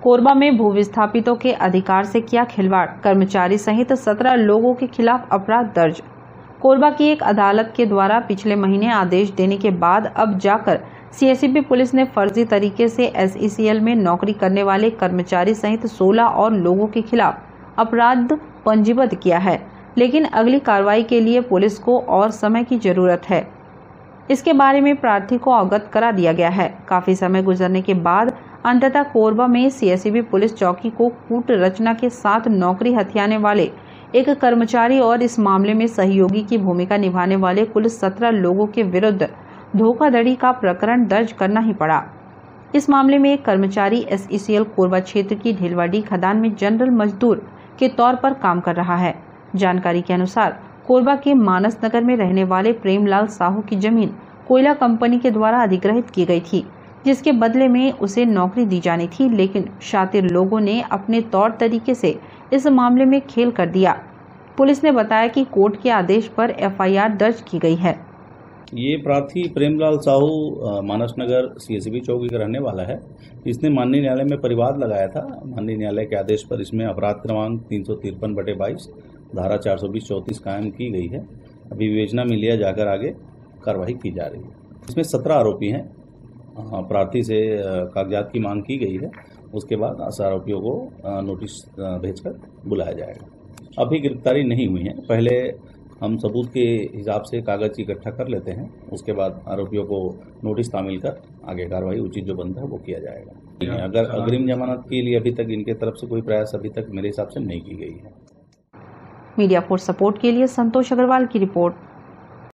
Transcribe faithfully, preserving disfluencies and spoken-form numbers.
कोरबा में भू विस्थापितों के अधिकार से किया खिलवाड़, कर्मचारी सहित सत्रह लोगों के खिलाफ अपराध दर्ज। कोरबा की एक अदालत के द्वारा पिछले महीने आदेश देने के बाद अब जाकर सीएसईबी पुलिस ने फर्जी तरीके से एसईसीएल में नौकरी करने वाले कर्मचारी सहित सोलह और लोगों के खिलाफ अपराध पंजीबद्ध किया है, लेकिन अगली कार्रवाई के लिए पुलिस को और समय की जरूरत है। इसके बारे में प्रार्थी को अवगत करा दिया गया है। काफी समय गुजरने के बाद अंततः कोरबा में सीएसईबी पुलिस चौकी को कूट रचना के साथ नौकरी हथियाने वाले एक कर्मचारी और इस मामले में सहयोगी की भूमिका निभाने वाले कुल सत्रह लोगों के विरुद्ध धोखाधड़ी का प्रकरण दर्ज करना ही पड़ा। इस मामले में एक कर्मचारी एसईसीएल कोरबा क्षेत्र की ढिलवाड़ी खदान में जनरल मजदूर के तौर पर काम कर रहा है। जानकारी के अनुसार कोरबा के मानस नगर में रहने वाले प्रेमलाल साहू की जमीन कोयला कंपनी के द्वारा अधिग्रहित की गई थी, जिसके बदले में उसे नौकरी दी जानी थी, लेकिन शातिर लोगों ने अपने तौर तरीके से इस मामले में खेल कर दिया। पुलिस ने बताया कि कोर्ट के आदेश पर एफआईआर दर्ज की गई है। ये प्रार्थी प्रेमलाल साहू मानस नगर सीएसईबी चौकी का रहने वाला है। इसने माननीय न्यायालय में परिवाद लगाया था। माननीय न्यायालय के आदेश पर इसमें अपराध क्रमांक तीन सौ तिरपन बटे बाईस धारा चार सौ बीस चौंतीस कायम की गई है। अभी विवेचना में लिया जाकर आगे कार्रवाई की जा रही है। इसमें सत्रह आरोपी हैं। प्रार्थी से कागजात की मांग की गई है। उसके बाद आरोपियों को नोटिस भेजकर बुलाया जाएगा। अभी गिरफ्तारी नहीं हुई है। पहले हम सबूत के हिसाब से कागज इकट्ठा कर लेते हैं, उसके बाद आरोपियों को नोटिस तामील कर आगे कार्रवाई उचित जो बनता है वो किया जाएगा। अगर अग्रिम जमानत के लिए अभी तक इनके तरफ से कोई प्रयास अभी तक मेरे हिसाब से नहीं की गई है। मीडिया फोर्स सपोर्ट के लिए संतोष अग्रवाल की रिपोर्ट।